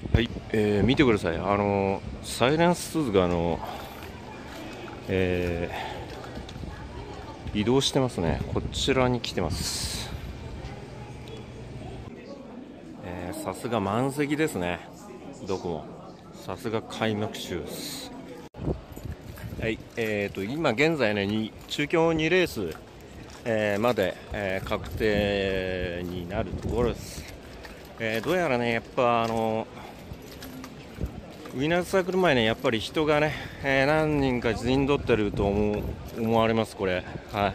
はい、見てください。サイレンススズが移動してますね。こちらに来てます。さすが満席ですね。どこもさすが開幕週です。はい、今現在ね、中京2レース、まで、確定になるところです。どうやらね、やっぱウィナーズサークル前ね、やっぱり人がね、何人か陣取ってると思われます、これ。はい。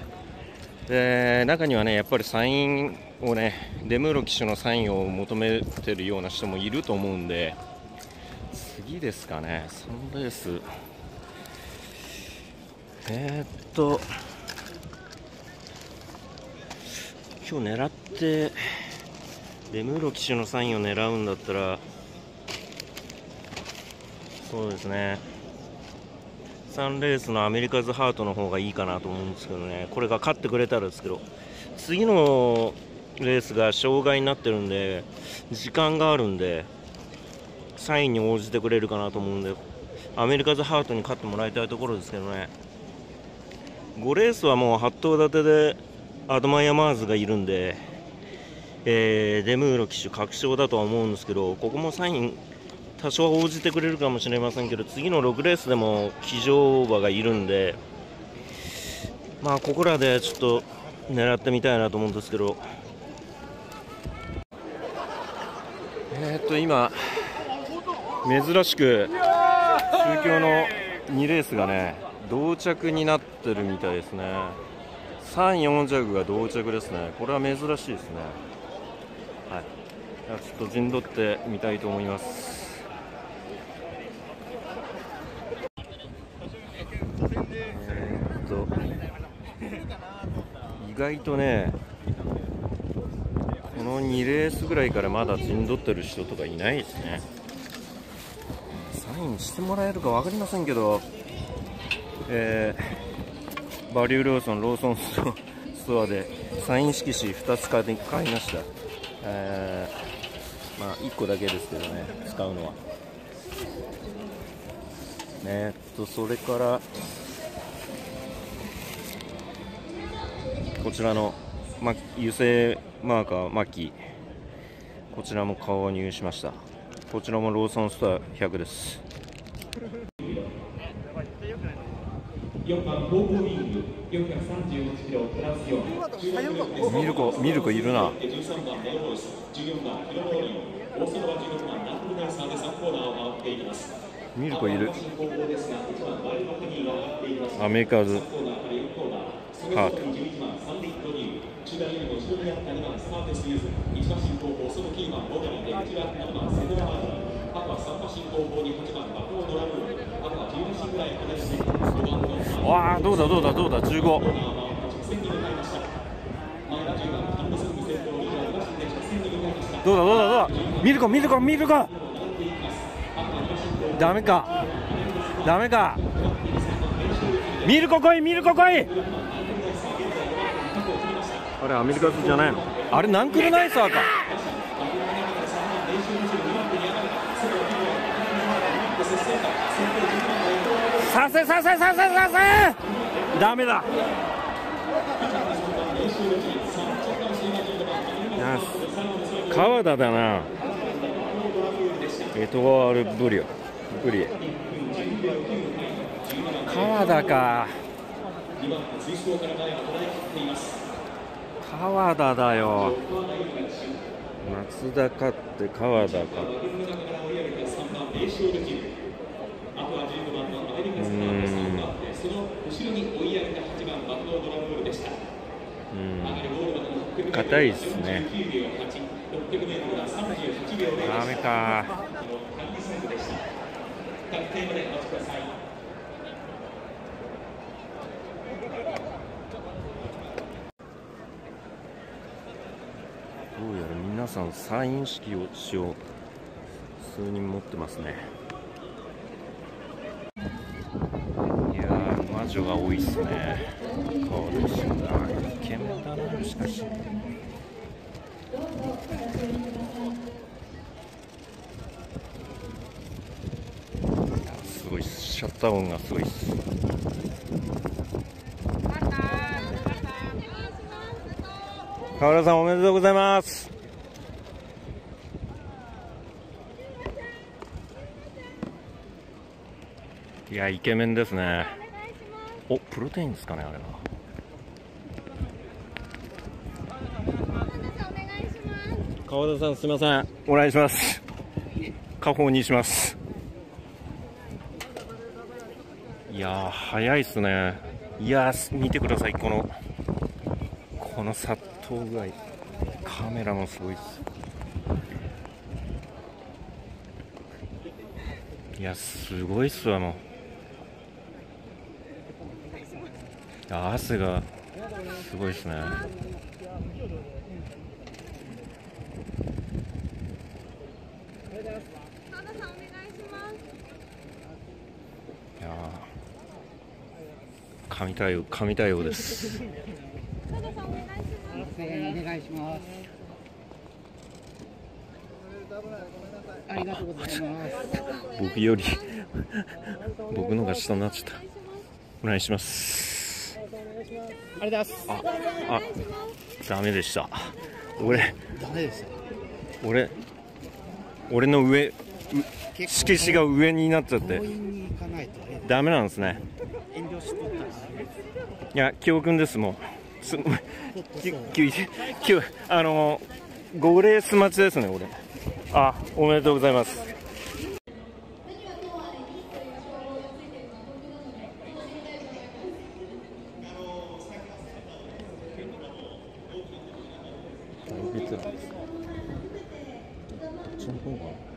で、中にはね、やっぱりサインをね、デムーロ騎手のサインを求めてるような人もいると思うんで、次ですかね、3レース。今日狙ってデムーロ騎手のサインを狙うんだったら、そうですね、3レースのアメリカズハートの方がいいかなと思うんですけどね、これが勝ってくれたらですけど、次のレースが障害になってるんで、時間があるんで、サインに応じてくれるかなと思うんで、アメリカズハートに勝ってもらいたいところですけどね。5レースはもう8頭立てでアドマイヤマーズがいるんで、デムーロ騎手確勝だとは思うんですけど、ここもサイン多少応じてくれるかもしれませんけど、次の6レースでも騎乗馬がいるんで、まあここらでちょっと狙ってみたいなと思うんですけど、今珍しく中京の2レースがね同着になってるみたいですね。3、4着が同着ですね。これは珍しいですね。はい、ちょっと陣取ってみたいと思います。意外とね、この2レースぐらいからまだ陣取ってる人とかいないですね。サインしてもらえるか分かりませんけど、バリューローソンストアでサイン色紙2つ買いました。まあ1個だけですけどね、使うのは。それからこちらの、油性マーカーマキ、こちらも購入しました。こちらもローソンストア100です。4番ゴーゴーリング438キロプラス4。ミルコいるな。13番メロボイス、14番ヒロボーリン、大外は16番ナンブルナイサーで3コーナーを回っていきます。ミルコいる。アメリカーズハート。中段よりも後ろにあった2番スターテスユーズ、1馬身後方そのキーマンボガリで、内は7番セドラマーニ、あとは3馬身後方に8番バコードラムール、あとは10馬身ぐらい離れて5番のわあ、どうだ15。どうだミルコダメかミルコ来い。あれアメリカズじゃないの？あれナンクルナイサーか。させダメだ。川田だな。エトワール・ブリエ川田か。川田だよ。松田勝って川田か。硬いっすね。ダメか。どうやら皆さんサイン式を数人持ってますね。いやー、魔女が多いっすね。そうですよね。イケメンだな、しかし。 シャッター音がすごいです。河原さんおめでとうございます。いや、イケメンですね。お、プロテインですかね、あれは。川田さん、すみません、お願いします。下方にします。いやー、早いっすね。いやー、見てください、この殺到具合。カメラもすごいっす。いや、すごいっすわ、もう。汗がすごいっすね。いやー、神対応です。 お願いします。ありがとうございます。 僕より僕のが下になっちゃった。お願いします。 ありがとうございます。 ダメでした。 ダメでした。 俺の上、色紙が上になっちゃってダメなんですね。 遠慮しとったら。 いや、教訓です。もう5レース待ちですね、俺。おめでとうございます。大ベテランです。どっちの方が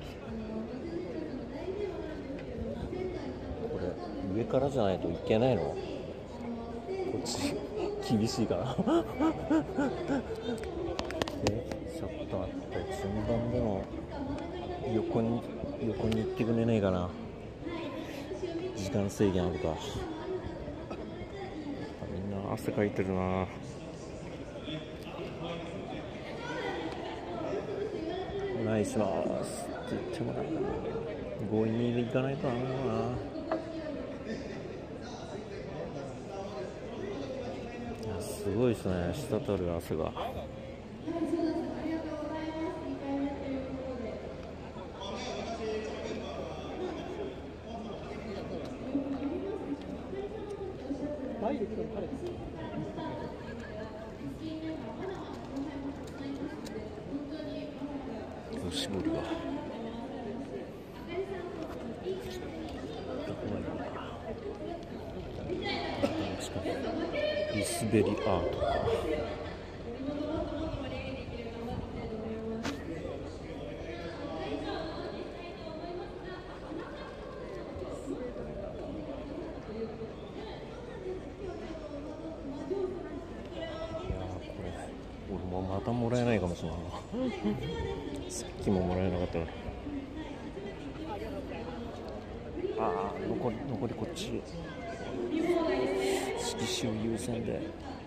これ上からじゃないといけないの？こっち厳しいかな。シャッターって順番でも横に行ってくれねえかな。時間制限あるか。みんな汗かいてるな。お願いしますって言っても強引に行かないとダメだな。すごいですね、滴る汗が。おしぼりが滑りアートか。俺もまたもらえないかもしれないな。さっきももらえなかったのに。残りこっち。色紙を優先で。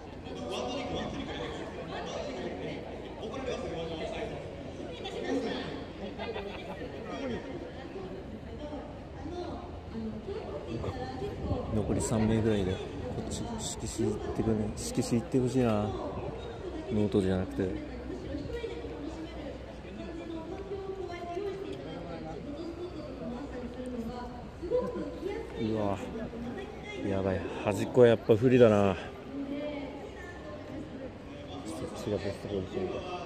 残り3名ぐらいでこっち色紙行ってくれ。色紙行ってほしいな。ノートじゃなくて。うわ、やばい。端っこはやっぱ不利だな。そっちがベストポジションか。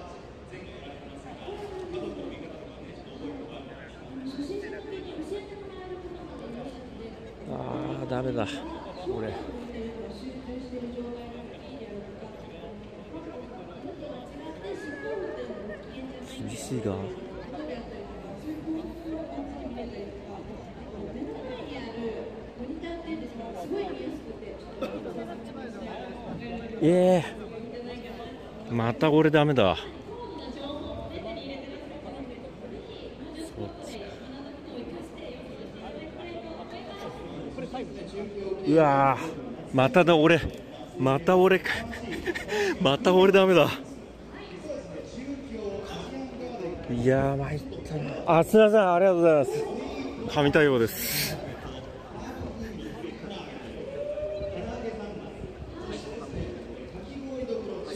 ダメだ俺。厳しいが。また俺ダメだ。うわー、また俺か。また俺ダメだ。いやー、参ったな。すみません、ありがとうございます。神対応です。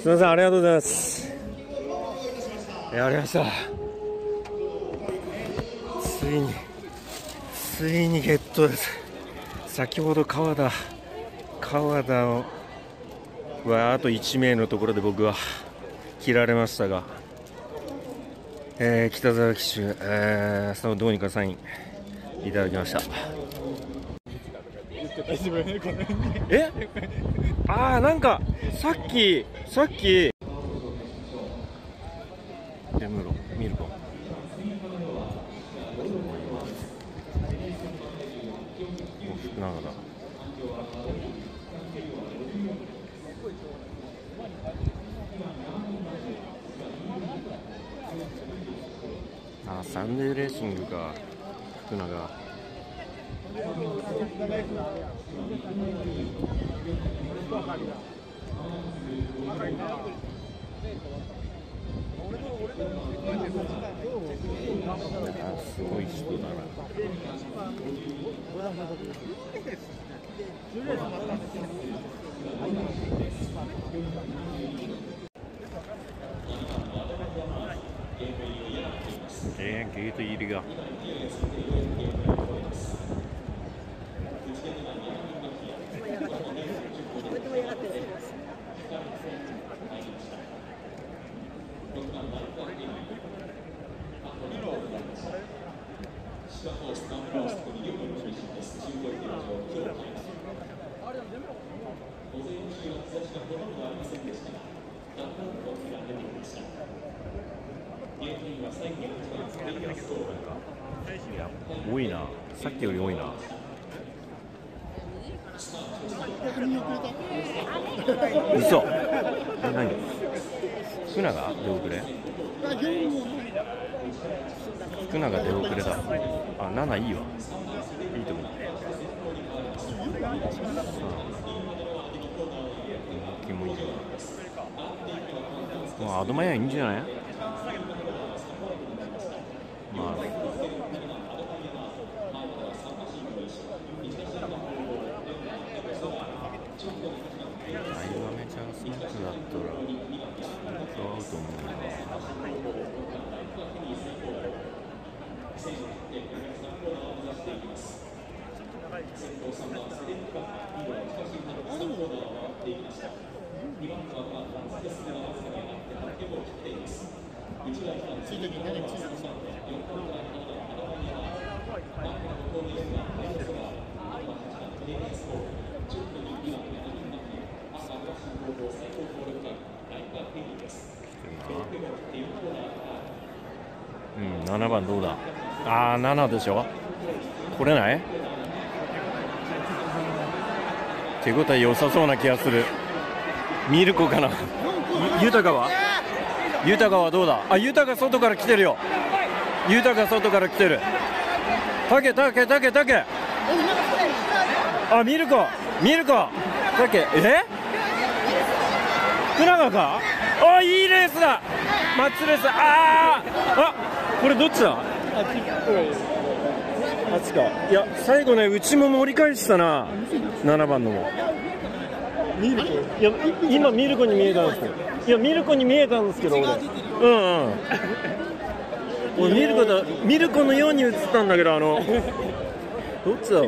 すみません、ありがとうございます。やりました。ついにゲットです。先ほど川田はあと1名のところで僕は切られましたが、北澤騎手、そのどうにかサインいただきました。なんかさっきデムロミルコ福永だ。サンデーレーシングか。福永すごい人だな。ゲート入りが多いな。さっきより多いな。嘘。何？福永出遅れ？福永出遅れだ。7いいわ。いいと思う。気もいいわ。アドマイヤいいんじゃない？スナックだったら合うと思うな。7番どうだ。7でしょ。来れない？手応え良さそうな気がする。ミルコかな。豊はどうだ。豊外から来てるよ。豊外から来てる。竹ミルコ竹福永か。いいレースだ。マッチレース。これどっちだ。8か。いや最後ね、うちも盛り返したな。7番のもいや今ミルコに見えたんですけど。俺ミルコのように映ったんだけど、どっちだろう。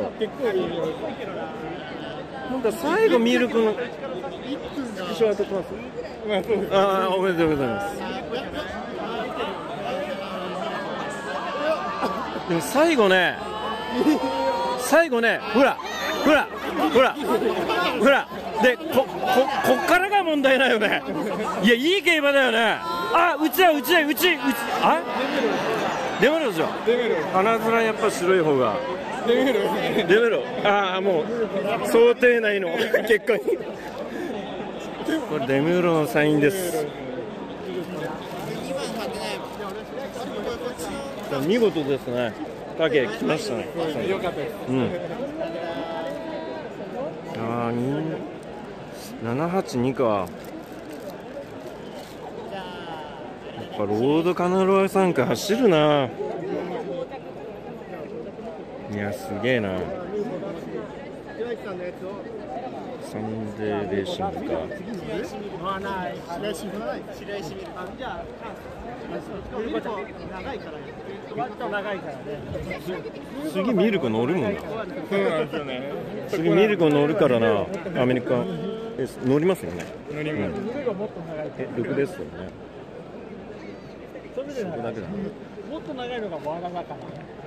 なんか最後ミルコの一緒当たってます。おめでとうございます。でも最後ねほらでこっからが問題だよね。いやいい競馬だよね。うちデメロじゃん。鼻面やっぱ白い方がデメロもう想定内の結果にこれデメロのサインです。見事ですね。影来ましたね。よかったです。782か。やっぱロードカナロア3区走るな。いやすげえな。 サンデーレーシングか。次ミルク乗るもんな。次ミルク乗るからな、アメリカ乗りますよね。乗ります。ルクですよね。それだけだ。もっと長いのがワーナーだから。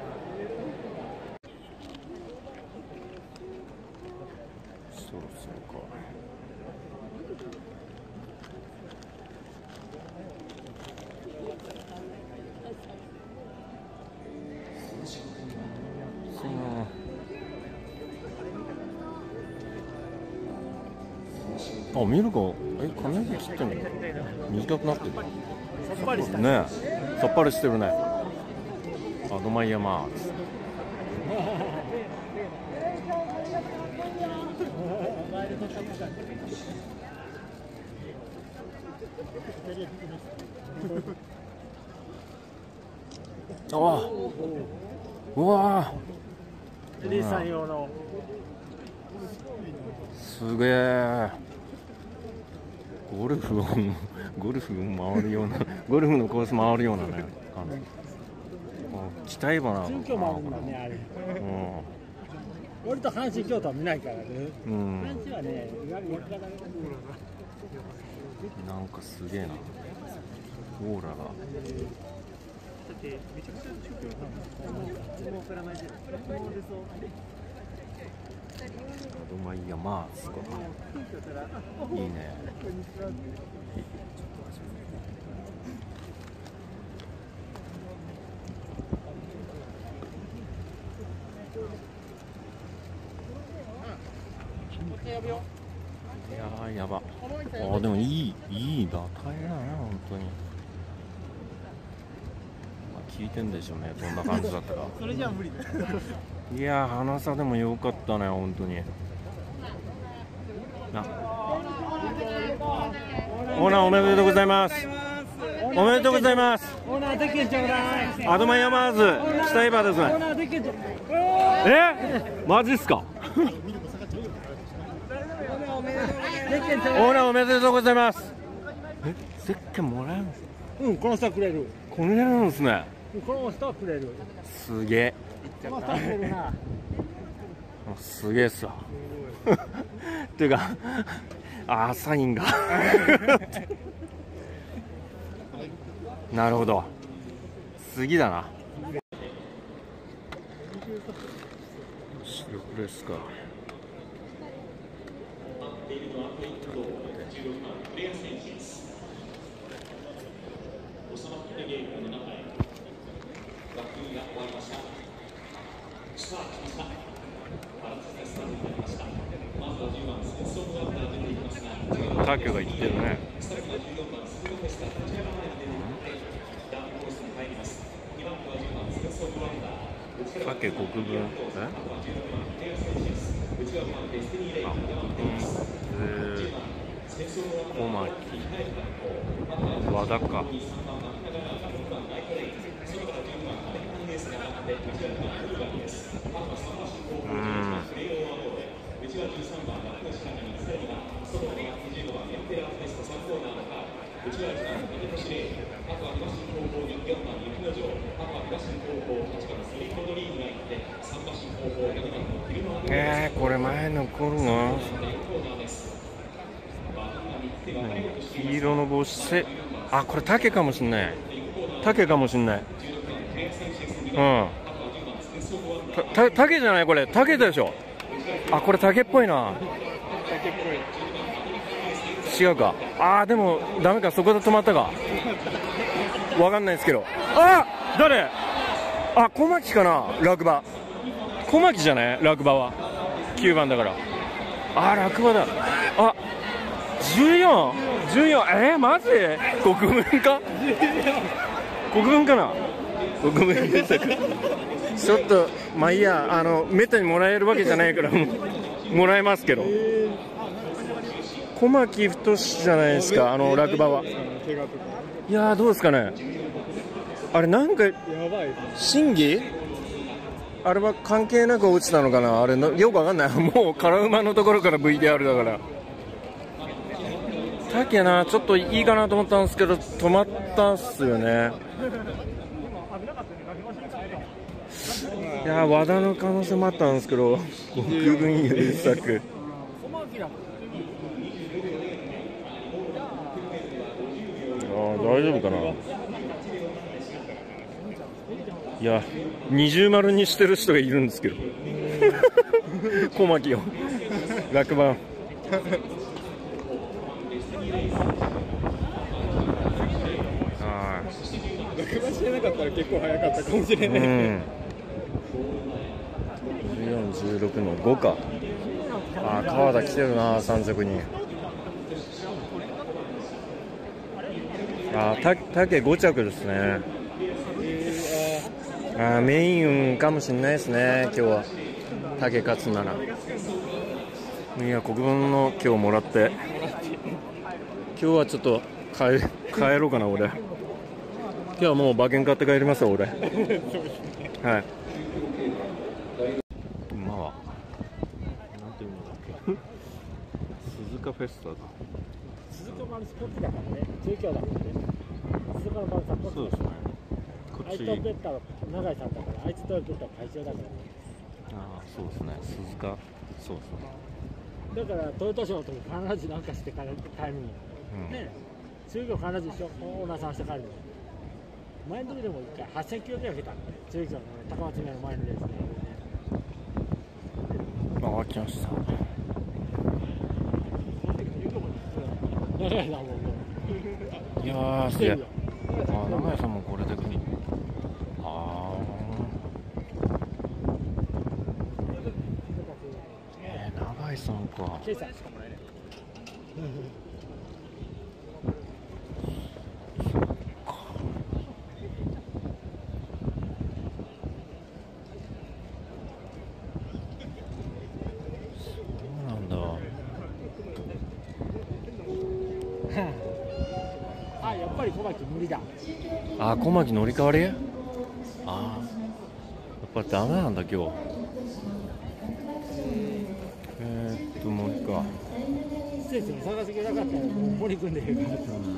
そろそろか。あ、見るか。髪の毛切ってんの短くなってるね。さっぱりしてるね。アドマイヤマーズ。ああ、うわー、リーさん用のすげえ。ゴルフを回るような、ゴルフのコース回るようなね。北江花。新京もあるんだね、あれ。割と阪神京都は見ないからね。阪神はね、なんかすげえな。オーラが。アドマイヤマーズか。いいね。いやー、やば。あ、でもいい打開だね、本当に。聞いてんでしょうね、どんな感じだったか。それじゃ無理だ。いやー、花差でもよかったね、本当に。オーナーおめでとうございます。おめでとうございます。オーナーでけんちょうだい。アドマイヤマーズ北江場ですね。オーナーでけんちょうだい。マジっすか。オーナーおめでとうございます。ゼッケンもらえるんですか。この人くれる。これなんですね。この人はくれる。すげえ。すげえっすわ。っていうか、サインが。なるほど。次だな。白プレスか。タケが言ってるね。タケ国分。小牧和田か。これ前残るの。黄色の帽子これ竹かもしんない。竹かもしんない。竹じゃない、これ竹でしょ。これ竹っぽいな。違うか。でもダメか、そこで止まったかわかんないですけど。誰。小牧かな。落馬小牧じゃない。落馬は9番だから。落馬だ。14。マジ国分か。国分かな。国分でしたか。ちょっとまあいいや。めったにもらえるわけじゃないからもらえますけど。小牧太じゃないですか、落馬は。いやー、どうですかね。あれなんか審議あれは関係なく落ちたのかな、あれのよくわかんない。もう辛馬のところから VTR だから。竹な、ちょっといいかなと思ったんですけど止まったっすよね。いや和田の可能性もあったんですけど、国分優作。大丈夫かな。いや二重丸にしてる人がいるんですけど小牧を落馬。 落馬してなかったら結構早かったかもしれない。 14、16の5か。川田来てるな、3着に。竹5着ですね。メイン運かもしれないですね、今日は。竹勝つなら。いや、国分の今日もらって、今日はちょっと帰ろうかな、俺。今日はもう馬券買って帰りますよ、俺。はい。馬はなんていうのだっけ鈴鹿フェスタだ。 鈴鹿丸スポットだからね、中京だからね。鈴鹿の丸サポット。そうですね。あいつとペッタは永井さんだから、あいつとペッタは会長だからね。 そうですね、鈴鹿。そうですね。 だからトヨタショーの時必ずなんかして帰るのね。中京必ず一緒オーナーさんして帰るの。前の時でも1回8000キロぐらい受けたんで、中京の高松宮の前のレースね。 来ました。いやー、すげえ。長屋さんもこれで来る。長井さんか。 ケイさんしかもらえない。 そうなんだ。 やっぱり小牧無理だ。 小牧乗り換わり？やっぱダメなんだ今日。森か。 施設に探す気なかったら森君でいいから。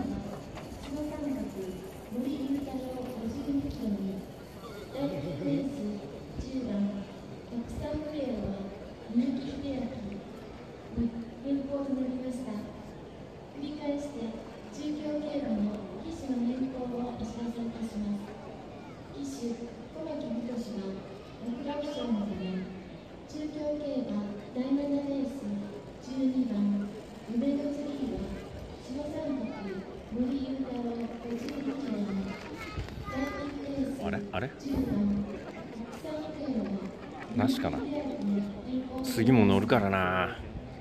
あれなしかな。次も乗るからな。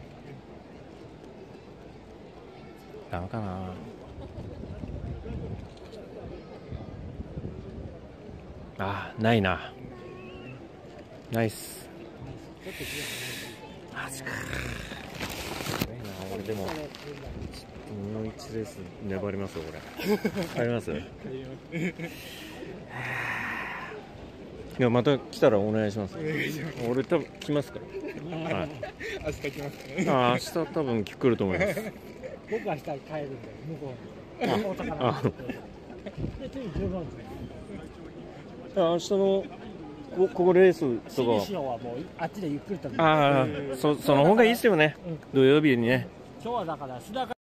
ダメかな。ないな。ナイス。マジか。俺でももう1レース粘りますよ、これ。あります？いや、また来たらお願いします。俺多分来ますから。はい。 明日来ますね。 明日多分来ると思います。 僕は明日帰るんで、向こうに。大阪から。で、次15日。 明日のここレースとか。 CBCはもうあっちでゆっくりと。 その方がいいですよね。土曜日にね。 今日はだから須田が。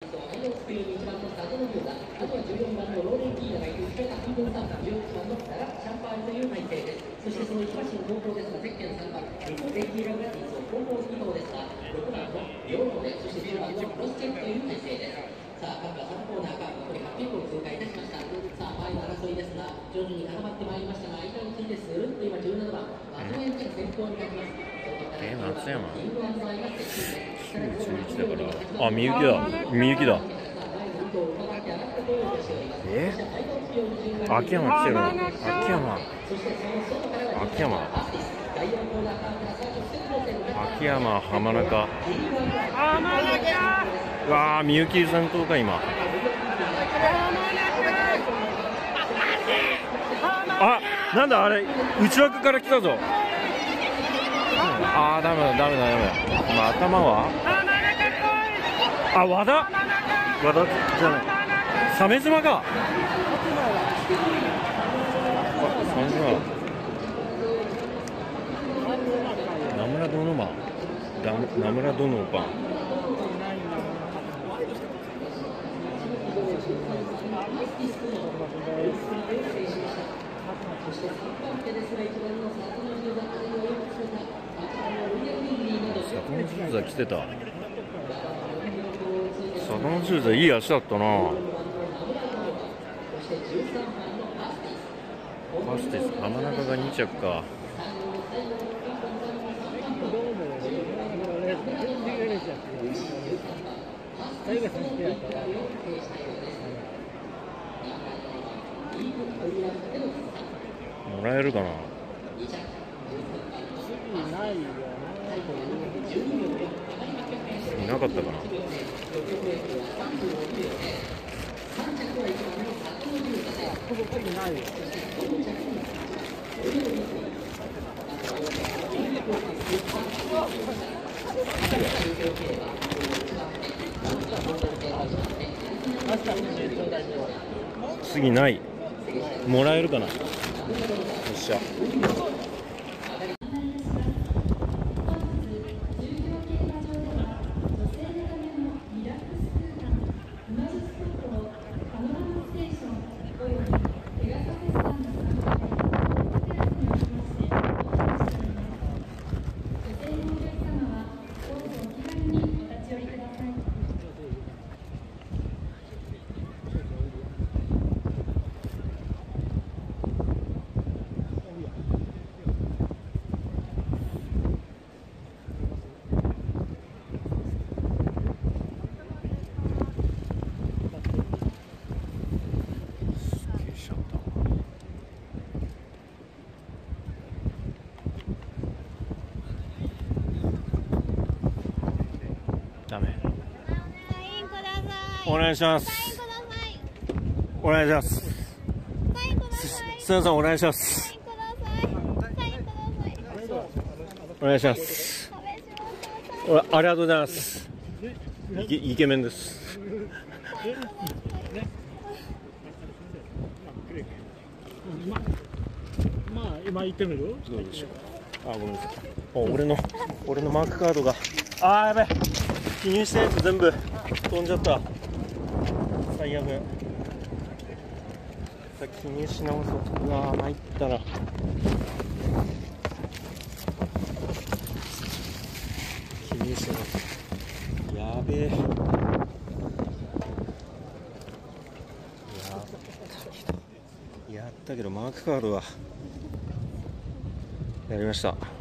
そしてその一番の高校ですが、ゼッケン3番、日本電気ラグラティスの高校2号ですが、6番の両方で、そして10番のクロスチェックという体制です。さあ、各3コーナーが残り800を通過いたしました。さあ、前の争いですが、徐々に固まってまいりましたが、間についてスルッと今17番、松江が先頭に立ちます。 松山9、11だから、みゆきだ。秋山来てるな。秋山浜中。みゆき先頭か今。なんだあれ、内枠から来たぞ。 ああ、ダメだ。まあ、頭はあ、和田じゃない、鮫島か。鮫島、名村ドノマン、名村ドノバン。坂本修座来てた。坂本修座いい足だったな。ファスティス、浜中が2着か。もらえるかな。いなかったかな。次ない。もらえるかな。よっしゃ。ダメ。お願いします。お願いします。すみません、お願いします。お願いします。ありがとうございます。イケメンです。 まあ今言ってみる？ どうでしょう。あ、ごめんなさい。俺のマークカードが。あー、やべえ。記入したやつ全部飛んじゃった。最悪。さっき記入し直そう。うわー、参ったな。記入してます。やべえ。やったけどマークカードはやりました。